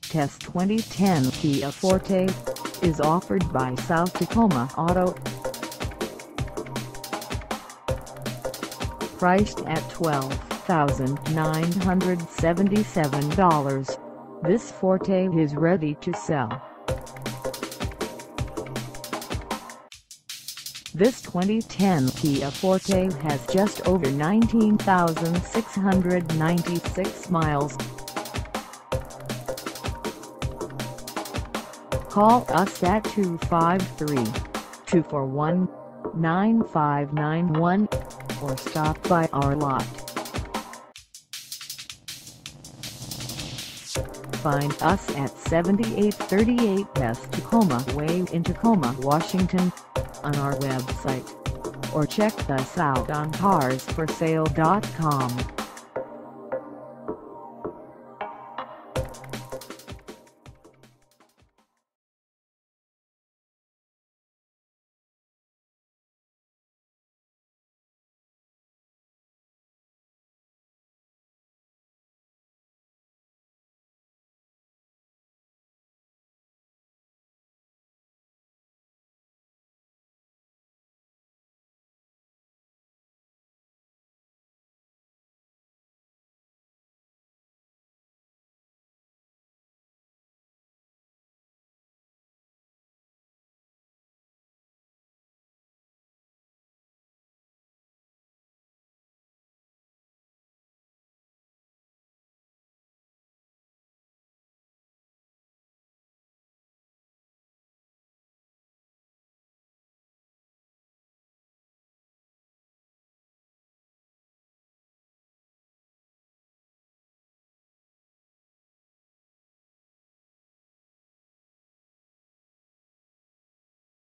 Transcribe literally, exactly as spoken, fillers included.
Test twenty ten Kia Forte is offered by South Tacoma Auto. Priced at twelve thousand nine hundred seventy-seven dollars, this Forte is ready to sell. This twenty ten Kia Forte has just over nineteen thousand six hundred ninety-six miles. Call us at two five three, two four one, nine five nine one or stop by our lot. Find us at seventy-eight thirty-eight West Tacoma Way in Tacoma, Washington, on our website, or check us out on cars for sale dot com.